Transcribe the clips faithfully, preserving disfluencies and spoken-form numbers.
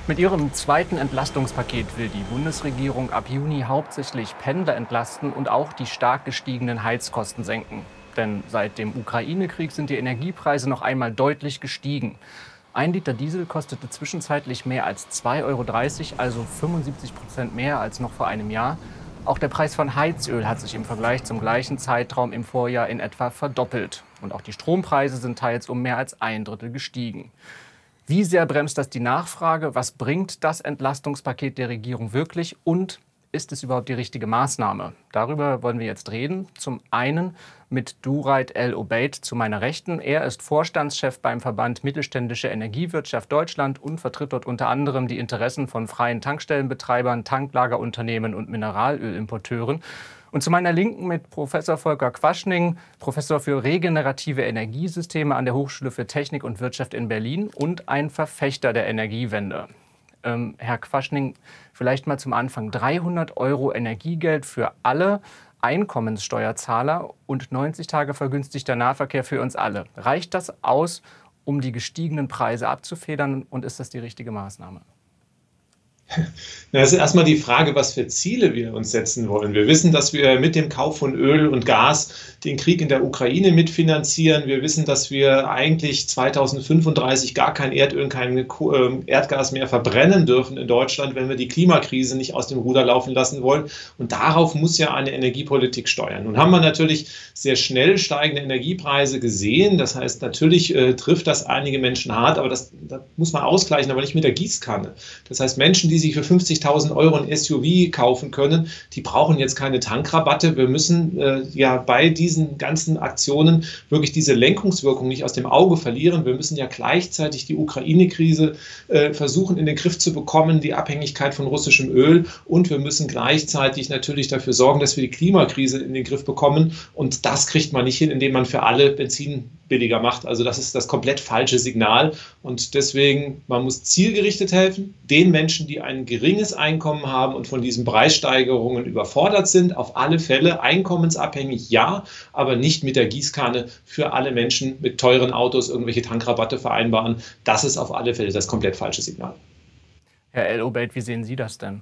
Mit ihrem zweiten Entlastungspaket will die Bundesregierung ab Juni hauptsächlich Pendler entlasten und auch die stark gestiegenen Heizkosten senken. Denn seit dem Ukraine-Krieg sind die Energiepreise noch einmal deutlich gestiegen. Ein Liter Diesel kostete zwischenzeitlich mehr als zwei Euro dreißig, also fünfundsiebzig Prozent mehr als noch vor einem Jahr. Auch der Preis von Heizöl hat sich im Vergleich zum gleichen Zeitraum im Vorjahr in etwa verdoppelt. Und auch die Strompreise sind teils um mehr als ein Drittel gestiegen. Wie sehr bremst das die Nachfrage? Was bringt das Entlastungspaket der Regierung wirklich? Und ist es überhaupt die richtige Maßnahme? Darüber wollen wir jetzt reden. Zum einen mit Dureit El-Obeid zu meiner Rechten. Er ist Vorstandschef beim Verband Mittelständische Energiewirtschaft Deutschland und vertritt dort unter anderem die Interessen von freien Tankstellenbetreibern, Tanklagerunternehmen und Mineralölimporteuren. Und zu meiner Linken mit Professor Volker Quaschning, Professor für regenerative Energiesysteme an der Hochschule für Technik und Wirtschaft in Berlin und ein Verfechter der Energiewende. Ähm, Herr Quaschning, vielleicht mal zum Anfang. dreihundert Euro Energiegeld für alle Einkommenssteuerzahler und neunzig Tage vergünstigter Nahverkehr für uns alle. Reicht das aus, um die gestiegenen Preise abzufedern, und ist das die richtige Maßnahme? Na, das ist erstmal die Frage, was für Ziele wir uns setzen wollen. Wir wissen, dass wir mit dem Kauf von Öl und Gas den Krieg in der Ukraine mitfinanzieren. Wir wissen, dass wir eigentlich zweitausendfünfunddreißig gar kein Erdöl und kein Erdgas mehr verbrennen dürfen in Deutschland, wenn wir die Klimakrise nicht aus dem Ruder laufen lassen wollen. Und darauf muss ja eine Energiepolitik steuern. Nun haben wir natürlich sehr schnell steigende Energiepreise gesehen. Das heißt, natürlich äh, trifft das einige Menschen hart, aber das, das muss man ausgleichen, aber nicht mit der Gießkanne. Das heißt, Menschen, die die sich für fünfzigtausend Euro ein S U V kaufen können, die brauchen jetzt keine Tankrabatte. Wir müssen äh, ja bei diesen ganzen Aktionen wirklich diese Lenkungswirkung nicht aus dem Auge verlieren. Wir müssen ja gleichzeitig die Ukraine-Krise äh, versuchen in den Griff zu bekommen, die Abhängigkeit von russischem Öl, und wir müssen gleichzeitig natürlich dafür sorgen, dass wir die Klimakrise in den Griff bekommen, und das kriegt man nicht hin, indem man für alle Benzin billiger macht. Also das ist das komplett falsche Signal, und deswegen, man muss zielgerichtet helfen, den Menschen, die ein geringes Einkommen haben und von diesen Preissteigerungen überfordert sind, auf alle Fälle einkommensabhängig, ja, aber nicht mit der Gießkanne für alle Menschen mit teuren Autos irgendwelche Tankrabatte vereinbaren. Das ist auf alle Fälle das komplett falsche Signal. Herr El-Obeid, wie sehen Sie das denn?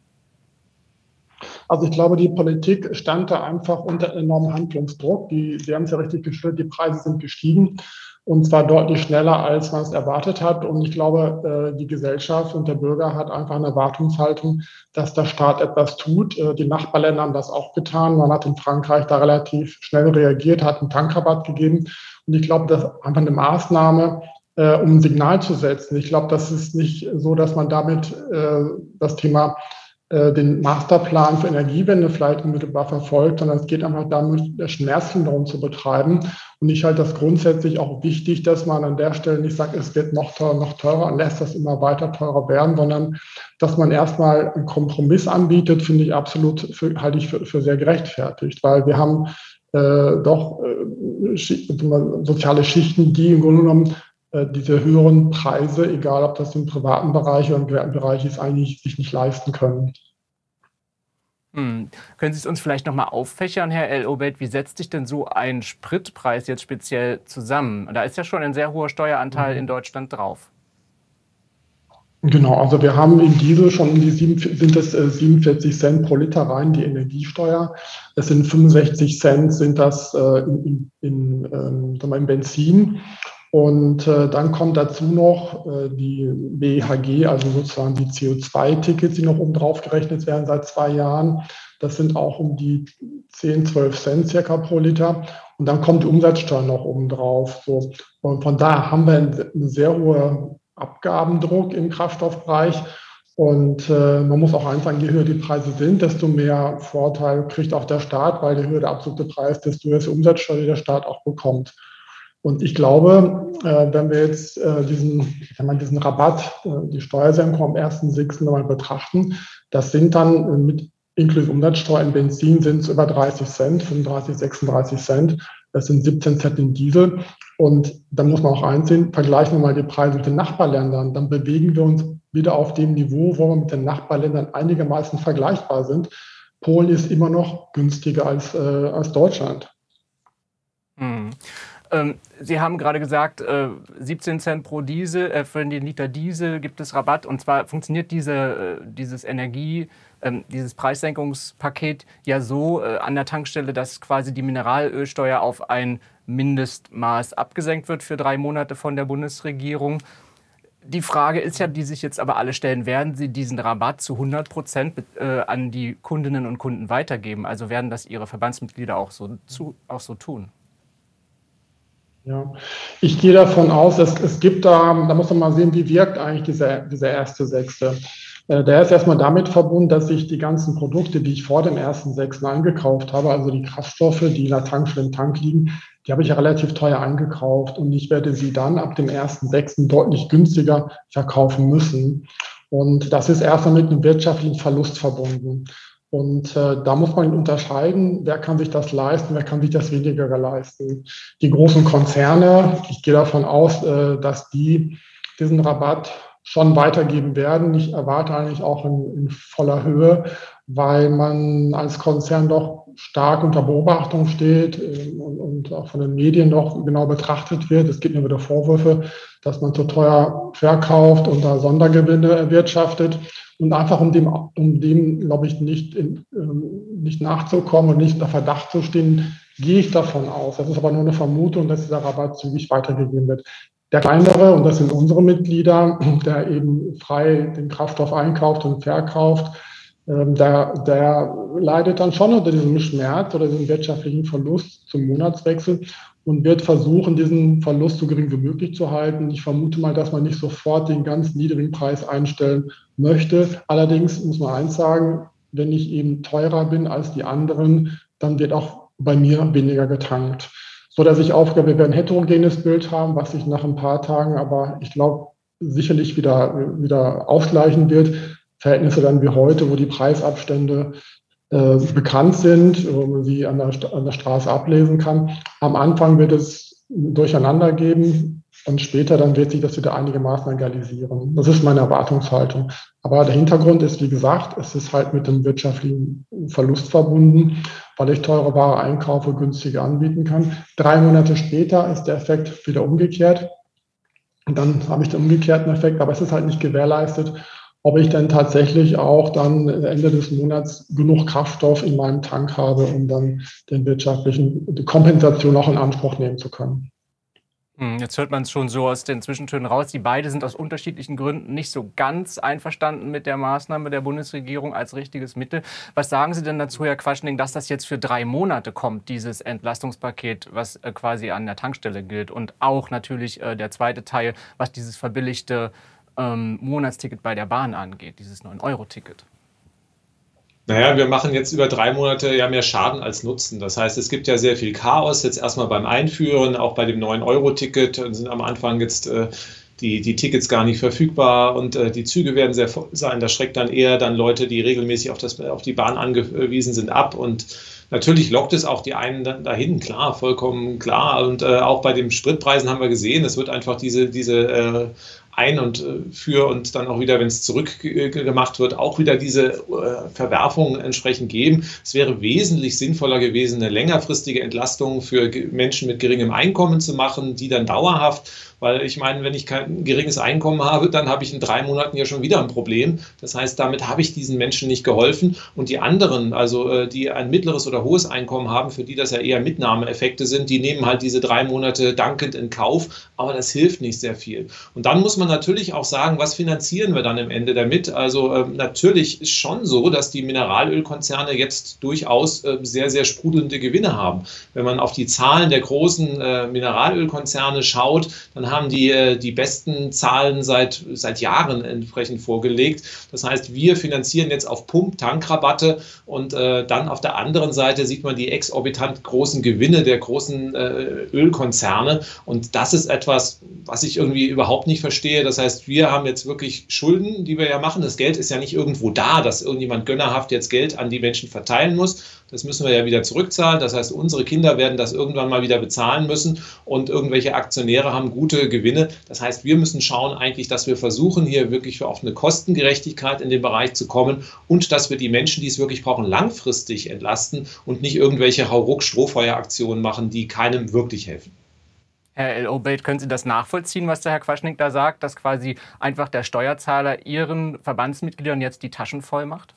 Also ich glaube, die Politik stand da einfach unter enormem Handlungsdruck. Die, Sie haben es ja richtig gestellt, die Preise sind gestiegen, und zwar deutlich schneller, als man es erwartet hat. Und ich glaube, die Gesellschaft und der Bürger hat einfach eine Erwartungshaltung, dass der Staat etwas tut. Die Nachbarländer haben das auch getan. Man hat in Frankreich da relativ schnell reagiert, hat einen Tankrabatt gegeben. Und ich glaube, das ist einfach eine Maßnahme, um ein Signal zu setzen. Ich glaube, das ist nicht so, dass man damit das Thema den Masterplan für Energiewende vielleicht unmittelbar verfolgt, sondern es geht einfach damit, Schmerzlinderung zu betreiben. Und ich halte das grundsätzlich auch wichtig, dass man an der Stelle nicht sagt, es wird noch teurer, noch teurer und lässt das immer weiter teurer werden, sondern dass man erstmal einen Kompromiss anbietet, finde ich absolut, für, halte ich für, für sehr gerechtfertigt, weil wir haben äh, doch äh, soziale Schichten, die im Grunde genommen diese höheren Preise, egal ob das im privaten Bereich oder im gewerbten Bereich ist, eigentlich sich nicht leisten können. Hm. Können Sie es uns vielleicht noch mal auffächern, Herr El-Obeid? Wie setzt sich denn so ein Spritpreis jetzt speziell zusammen? Da ist ja schon ein sehr hoher Steueranteil in Deutschland drauf. Genau, also wir haben im Diesel schon um die sieben, sind es äh, siebenundvierzig Cent pro Liter rein, die Energiesteuer. Es sind fünfundsechzig Cent sind das äh, in, in, ähm, sagen wir, im Benzin. Und äh, dann kommt dazu noch äh, die B H G, also sozusagen die C O zwei Tickets, die noch oben drauf gerechnet werden seit zwei Jahren. Das sind auch um die zehn, zwölf Cent circa pro Liter. Und dann kommt die Umsatzsteuer noch oben drauf. So. Und von daher haben wir einen, einen sehr hohen Abgabendruck im Kraftstoffbereich. Und äh, man muss auch eins sagen, je höher die Preise sind, desto mehr Vorteil kriegt auch der Staat, weil je höher der absolute Preis, desto höher ist die Umsatzsteuer, die der Staat auch bekommt. Und ich glaube, äh, wenn wir jetzt äh, diesen, wenn man diesen Rabatt, äh, die Steuersenkung am ersten sechsten nochmal betrachten, das sind dann äh, mit inklusive Umsatzsteuer in Benzin sind es über dreißig Cent, fünfunddreißig, sechsunddreißig Cent. Das sind siebzehn Cent in Diesel. Und da muss man auch einsehen, vergleichen wir mal die Preise mit den Nachbarländern, dann bewegen wir uns wieder auf dem Niveau, wo wir mit den Nachbarländern einigermaßen vergleichbar sind. Polen ist immer noch günstiger als, äh, als Deutschland. Hm. Ähm, Sie haben gerade gesagt, äh, siebzehn Cent pro Diesel, äh, für den Liter Diesel gibt es Rabatt. Und zwar funktioniert diese, äh, dieses Energie, ähm, dieses Preissenkungspaket ja so äh, an der Tankstelle, dass quasi die Mineralölsteuer auf ein Mindestmaß abgesenkt wird für drei Monate von der Bundesregierung. Die Frage ist ja, die sich jetzt aber alle stellen, werden Sie diesen Rabatt zu hundert Prozent äh, an die Kundinnen und Kunden weitergeben? Also werden das Ihre Verbandsmitglieder auch so, zu, auch so tun? Ja, ich gehe davon aus, es, es gibt da, da muss man mal sehen, wie wirkt eigentlich dieser, dieser erste Sechste. Äh, der ist erstmal damit verbunden, dass ich die ganzen Produkte, die ich vor dem ersten Sechsten eingekauft habe, also die Kraftstoffe, die in der Tankstelle im Tank liegen, die habe ich ja relativ teuer eingekauft und ich werde sie dann ab dem ersten Sechsten deutlich günstiger verkaufen müssen. Und das ist erstmal mit einem wirtschaftlichen Verlust verbunden. Und äh, da muss man unterscheiden, wer kann sich das leisten, wer kann sich das weniger leisten. Die großen Konzerne, ich gehe davon aus, äh, dass die diesen Rabatt schon weitergeben werden. Ich erwarte eigentlich auch in, in voller Höhe, weil man als Konzern doch stark unter Beobachtung steht äh, und, und auch von den Medien doch genau betrachtet wird. Es gibt immer wieder Vorwürfe, dass man zu teuer verkauft und da Sondergewinne erwirtschaftet. Und einfach um dem, um dem, glaube ich, nicht, in, ähm, nicht nachzukommen und nicht unter Verdacht zu stehen, gehe ich davon aus. Das ist aber nur eine Vermutung, dass dieser Rabatt zügig weitergegeben wird. Der kleinere, und das sind unsere Mitglieder, der eben frei den Kraftstoff einkauft und verkauft, ähm, der, der leidet dann schon unter diesem Schmerz oder diesem wirtschaftlichen Verlust zum Monatswechsel und wird versuchen, diesen Verlust so gering wie möglich zu halten. Ich vermute mal, dass man nicht sofort den ganz niedrigen Preis einstellen möchte. Allerdings muss man eins sagen, wenn ich eben teurer bin als die anderen, dann wird auch bei mir weniger getankt. So dass ich aufgebe, wir werden ein heterogenes Bild haben, was sich nach ein paar Tagen aber, ich glaube, sicherlich wieder, wieder ausgleichen wird. Verhältnisse dann wie heute, wo die Preisabstände äh, bekannt sind, wo man sie an der, an der Straße ablesen kann. Am Anfang wird es durcheinander geben und später dann wird sich das wieder einigermaßen egalisieren. Das ist meine Erwartungshaltung. Aber der Hintergrund ist, wie gesagt, es ist halt mit dem wirtschaftlichen Verlust verbunden, weil ich teure Ware einkaufe, günstiger anbieten kann. Drei Monate später ist der Effekt wieder umgekehrt. Und dann habe ich den umgekehrten Effekt, aber es ist halt nicht gewährleistet, ob ich dann tatsächlich auch dann Ende des Monats genug Kraftstoff in meinem Tank habe, um dann den wirtschaftlichen die Kompensation auch in Anspruch nehmen zu können. Jetzt hört man es schon so aus den Zwischentönen raus. Die beiden sind aus unterschiedlichen Gründen nicht so ganz einverstanden mit der Maßnahme der Bundesregierung als richtiges Mittel. Was sagen Sie denn dazu, Herr Quaschning, dass das jetzt für drei Monate kommt, dieses Entlastungspaket, was äh, quasi an der Tankstelle gilt? Und auch natürlich äh, der zweite Teil, was dieses verbilligte ähm, Monatsticket bei der Bahn angeht, dieses neun Euro Ticket. Naja, wir machen jetzt über drei Monate ja mehr Schaden als Nutzen. Das heißt, es gibt ja sehr viel Chaos jetzt erstmal beim Einführen, auch bei dem neun Euro Ticket sind am Anfang jetzt äh, die, die Tickets gar nicht verfügbar und äh, die Züge werden sehr voll sein. Das schreckt dann eher dann Leute, die regelmäßig auf, das, auf die Bahn angewiesen sind, ab. Und natürlich lockt es auch die einen dahin, klar, vollkommen klar. Und äh, auch bei den Spritpreisen haben wir gesehen, es wird einfach diese, diese äh, ein und äh, für und dann auch wieder, wenn es zurückgemacht wird, auch wieder diese äh, Verwerfungen entsprechend geben. Es wäre wesentlich sinnvoller gewesen, eine längerfristige Entlastung für Menschen mit geringem Einkommen zu machen, die dann dauerhaft, weil ich meine, wenn ich kein geringes Einkommen habe, dann habe ich in drei Monaten ja schon wieder ein Problem. Das heißt, damit habe ich diesen Menschen nicht geholfen. Und die anderen, also äh, die ein mittleres oder hohes Einkommen haben, für die das ja eher Mitnahmeeffekte sind, die nehmen halt diese drei Monate dankend in Kauf, aber das hilft nicht sehr viel. Und dann muss man natürlich auch sagen, was finanzieren wir dann am Ende damit? Also äh, natürlich ist schon so, dass die Mineralölkonzerne jetzt durchaus äh, sehr, sehr sprudelnde Gewinne haben. Wenn man auf die Zahlen der großen äh, Mineralölkonzerne schaut, dann haben die äh, die besten Zahlen seit, seit Jahren entsprechend vorgelegt. Das heißt, wir finanzieren jetzt auf Pump Tankrabatte und äh, dann auf der anderen Seite sieht man die exorbitant großen Gewinne der großen äh, Ölkonzerne. Und das ist etwas, was ich irgendwie überhaupt nicht verstehe. Das heißt, wir haben jetzt wirklich Schulden, die wir ja machen. Das Geld ist ja nicht irgendwo da, dass irgendjemand gönnerhaft jetzt Geld an die Menschen verteilen muss. Das müssen wir ja wieder zurückzahlen. Das heißt, unsere Kinder werden das irgendwann mal wieder bezahlen müssen und irgendwelche Aktionäre haben gute Gewinne. Das heißt, wir müssen schauen eigentlich, dass wir versuchen, hier wirklich auf eine Kostengerechtigkeit in dem Bereich zu kommen und dass wir die Menschen, die es wirklich brauchen, langfristig entlasten und nicht irgendwelche Hauruck-Strohfeueraktionen machen, die keinem wirklich helfen. Herr El-Obeid, können Sie das nachvollziehen, was der Herr Quaschning da sagt, dass quasi einfach der Steuerzahler Ihren Verbandsmitgliedern jetzt die Taschen voll macht?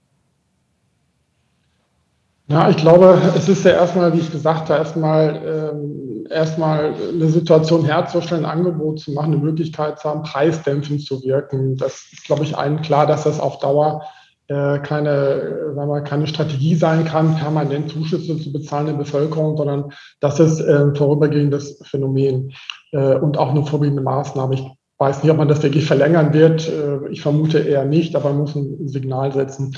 Ja, ich glaube, es ist ja erstmal, wie ich gesagt habe, erstmal, ähm, erstmal eine Situation herzustellen, ein Angebot zu machen, eine Möglichkeit zu haben, preisdämpfend zu wirken. Das ist, glaube ich, allen klar, dass das auf Dauer äh, keine, äh, sagen wir, keine Strategie sein kann, permanent Zuschüsse zu bezahlen der Bevölkerung, sondern das ist äh, ein vorübergehendes Phänomen äh, und auch eine vorübergehende Maßnahme. Ich weiß nicht, ob man das wirklich verlängern wird. Äh, ich vermute eher nicht, aber man muss ein Signal setzen.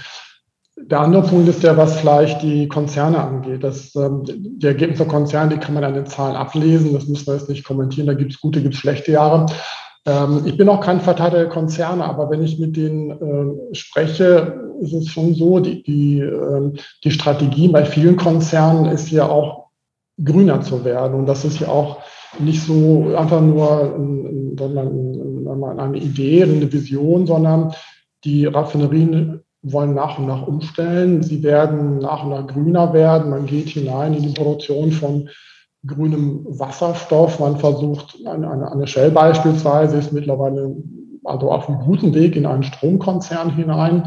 Der andere Punkt ist der, was vielleicht die Konzerne angeht. Das, ähm, die Ergebnisse der Konzerne, die kann man an den Zahlen ablesen. Das müssen wir jetzt nicht kommentieren. Da gibt es gute, gibt es schlechte Jahre. Ähm, ich bin auch kein Verteidiger der Konzerne, aber wenn ich mit denen äh, spreche, ist es schon so, die, die, äh, die Strategie bei vielen Konzernen ist ja auch grüner zu werden. Und das ist ja auch nicht so einfach nur ein, ein, eine Idee, eine Vision, sondern die Raffinerien wollen nach und nach umstellen. Sie werden nach und nach grüner werden. Man geht hinein in die Produktion von grünem Wasserstoff. Man versucht, eine, eine, eine Shell beispielsweise ist mittlerweile also auf einem guten Weg in einen Stromkonzern hinein.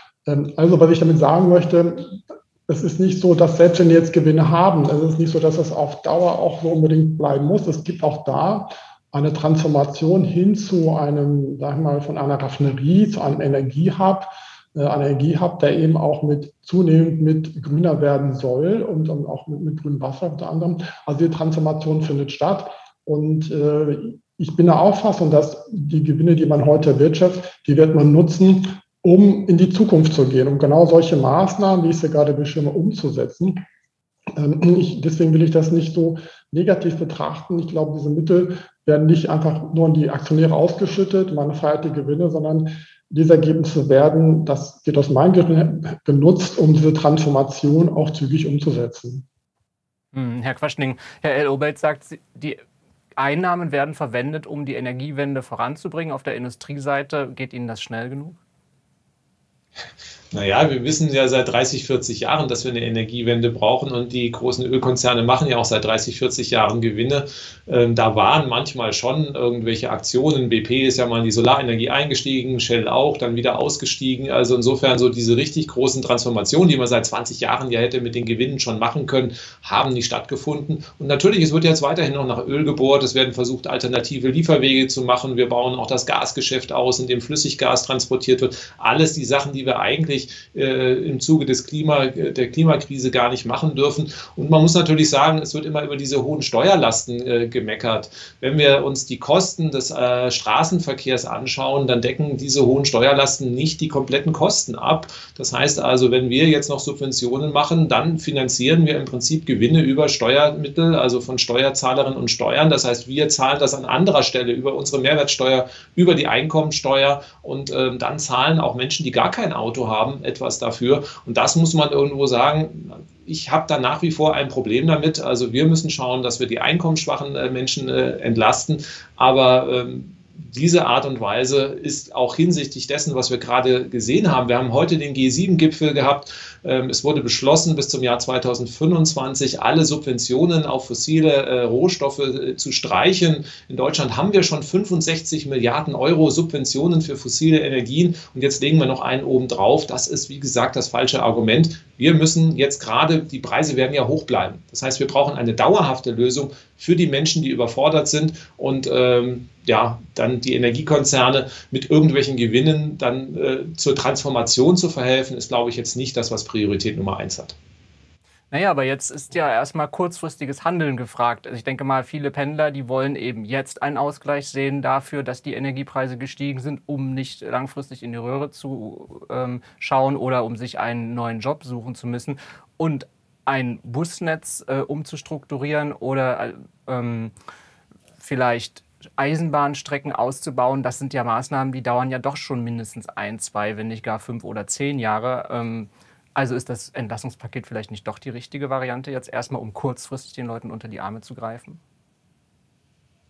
Also was ich damit sagen möchte, es ist nicht so, dass selbst wenn wir jetzt Gewinne haben, es ist nicht so, dass es auf Dauer auch so unbedingt bleiben muss. Es gibt auch da eine Transformation hin zu einem, sagen wir mal, von einer Raffinerie zu einem Energiehub, ein Energiehub, der eben auch mit zunehmend mit grüner werden soll und dann auch mit, mit grünem Wasser unter anderem. Also die Transformation findet statt und äh, ich bin der Auffassung, dass die Gewinne, die man heute erwirtschaftet, die wird man nutzen, um in die Zukunft zu gehen, um genau solche Maßnahmen, wie ich sie gerade beschrieben habe, umzusetzen. Ähm, ich, deswegen will ich das nicht so negativ betrachten. Ich glaube, diese Mittel werden nicht einfach nur an die Aktionäre ausgeschüttet, man feiert die Gewinne, sondern diese Ergebnisse werden, das wird aus meinem Gehirn genutzt, um diese Transformation auch zügig umzusetzen. Hm, Herr Quaschning, Herr El-Obeid sagt, die Einnahmen werden verwendet, um die Energiewende voranzubringen. Auf der Industrieseite geht Ihnen das schnell genug? Naja, wir wissen ja seit dreißig, vierzig Jahren, dass wir eine Energiewende brauchen und die großen Ölkonzerne machen ja auch seit dreißig, vierzig Jahren Gewinne. Ähm, da waren manchmal schon irgendwelche Aktionen. B P ist ja mal in die Solarenergie eingestiegen, Shell auch, dann wieder ausgestiegen. Also insofern so diese richtig großen Transformationen, die man seit zwanzig Jahren ja hätte mit den Gewinnen schon machen können, haben nicht stattgefunden. Und natürlich, es wird jetzt weiterhin noch nach Öl gebohrt. Es werden versucht, alternative Lieferwege zu machen. Wir bauen auch das Gasgeschäft aus, in dem Flüssiggas transportiert wird. Alles die Sachen, die wir eigentlich äh, im Zuge des Klima, der Klimakrise gar nicht machen dürfen. Und man muss natürlich sagen, es wird immer über diese hohen Steuerlasten äh, gemeckert. Wenn wir uns die Kosten des äh, Straßenverkehrs anschauen, dann decken diese hohen Steuerlasten nicht die kompletten Kosten ab. Das heißt also, wenn wir jetzt noch Subventionen machen, dann finanzieren wir im Prinzip Gewinne über Steuermittel, also von Steuerzahlerinnen und Steuern. Das heißt, wir zahlen das an anderer Stelle über unsere Mehrwertsteuer, über die Einkommensteuer und äh, dann zahlen auch Menschen, die gar kein Auto haben, etwas dafür. Und das muss man irgendwo sagen. Ich habe da nach wie vor ein Problem damit. Also wir müssen schauen, dass wir die einkommensschwachen äh, Menschen äh, entlasten. Aber ähm, diese Art und Weise ist auch hinsichtlich dessen, was wir gerade gesehen haben. Wir haben heute den G sieben Gipfel gehabt. Es wurde beschlossen, bis zum Jahr zweitausendfünfundzwanzig alle Subventionen auf fossile äh, Rohstoffe äh, zu streichen. In Deutschland haben wir schon fünfundsechzig Milliarden Euro Subventionen für fossile Energien und jetzt legen wir noch einen oben drauf. Das ist, wie gesagt, das falsche Argument. Wir müssen jetzt gerade, die Preise werden ja hoch bleiben. Das heißt, wir brauchen eine dauerhafte Lösung für die Menschen, die überfordert sind und ähm, ja, dann die Energiekonzerne mit irgendwelchen Gewinnen dann äh, zur Transformation zu verhelfen, ist, glaube ich, jetzt nicht das, was Priorität Nummer eins hat. Naja, aber jetzt ist ja erstmal kurzfristiges Handeln gefragt. Also ich denke mal, viele Pendler, die wollen eben jetzt einen Ausgleich sehen dafür, dass die Energiepreise gestiegen sind, um nicht langfristig in die Röhre zu ähm, schauen oder um sich einen neuen Job suchen zu müssen. Und ein Busnetz äh, umzustrukturieren oder ähm, vielleicht Eisenbahnstrecken auszubauen, das sind ja Maßnahmen, die dauern ja doch schon mindestens ein, zwei, wenn nicht gar fünf oder zehn Jahre. Ähm, also ist das Entlastungspaket vielleicht nicht doch die richtige Variante, jetzt erstmal um kurzfristig den Leuten unter die Arme zu greifen?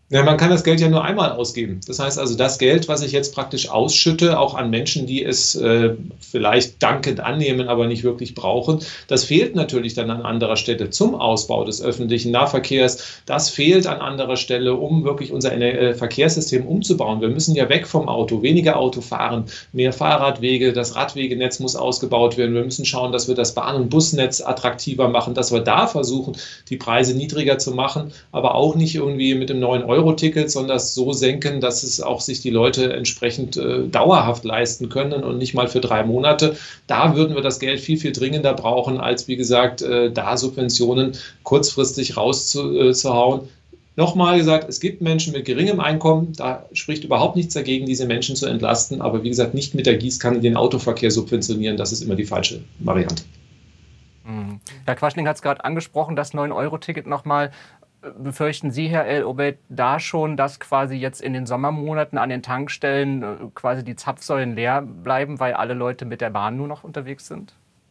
Ja, man kann das Geld ja nur einmal ausgeben. Das heißt also, das Geld, was ich jetzt praktisch ausschütte, auch an Menschen, die es äh, vielleicht dankend annehmen, aber nicht wirklich brauchen, das fehlt natürlich dann an anderer Stelle zum Ausbau des öffentlichen Nahverkehrs. Das fehlt an anderer Stelle, um wirklich unser äh, Verkehrssystem umzubauen. Wir müssen ja weg vom Auto, weniger Auto fahren, mehr Fahrradwege, das Radwegenetz muss ausgebaut werden. Wir müssen schauen, dass wir das Bahn- und Busnetz attraktiver machen, dass wir da versuchen, die Preise niedriger zu machen, aber auch nicht irgendwie mit dem neuen Euro-Ticket, sondern das so senken, dass es auch sich die Leute entsprechend äh, dauerhaft leisten können und nicht mal für drei Monate. Da würden wir das Geld viel, viel dringender brauchen, als, wie gesagt, äh, da Subventionen kurzfristig rauszuhauen. Nochmal gesagt, es gibt Menschen mit geringem Einkommen, da spricht überhaupt nichts dagegen, diese Menschen zu entlasten, aber wie gesagt, nicht mit der Gießkanne den Autoverkehr subventionieren, das ist immer die falsche Variante. Herr Quaschning hat es gerade angesprochen, das neun Euro Ticket nochmal. Befürchten Sie, Herr El-Obeid, da schon, dass quasi jetzt in den Sommermonaten an den Tankstellen quasi die Zapfsäulen leer bleiben, weil alle Leute mit der Bahn nur noch unterwegs sind?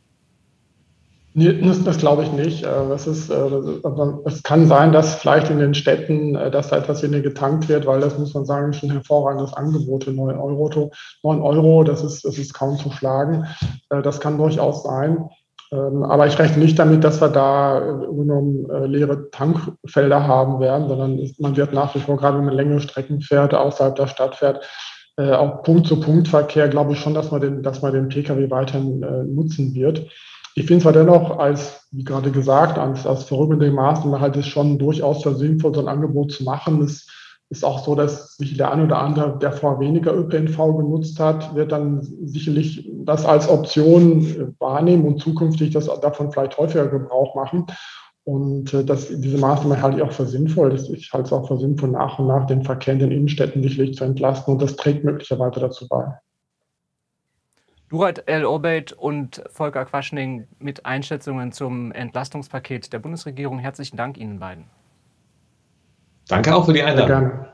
Nee, das, das glaube ich nicht. Das ist, aber es kann sein, dass vielleicht in den Städten, dass da etwas weniger getankt wird, weil das, muss man sagen, ist ein hervorragendes Angebot für neun Euro. neun Euro, das ist, das ist kaum zu schlagen. Das kann durchaus sein. Aber ich rechne nicht damit, dass wir da genommen leere Tankfelder haben werden, sondern man wird nach wie vor, gerade wenn man längere Strecken fährt, außerhalb der Stadt fährt, auch Punkt-zu-Punkt-Verkehr, glaube ich schon, dass man den, dass man den Pkw weiterhin nutzen wird. Ich finde zwar dennoch, als, wie gerade gesagt, als, als vorübergehende Maßnahme halt es schon durchaus sinnvoll, so ein Angebot zu machen. Es ist auch so, dass sich der eine oder andere, der vorher weniger Ö P N V genutzt hat, wird dann sicherlich das als Option wahrnehmen und zukünftig das davon vielleicht häufiger Gebrauch machen. Und äh, das, diese Maßnahme halte ich auch für sinnvoll. Ich halte es auch für sinnvoll, nach und nach den Verkehr in den Innenstädten sicherlich zu entlasten. Und das trägt möglicherweise dazu bei. Durat El-Obeid und Volker Quaschning mit Einschätzungen zum Entlastungspaket der Bundesregierung. Herzlichen Dank Ihnen beiden. Danke auch für die Einladung. Sehr gerne.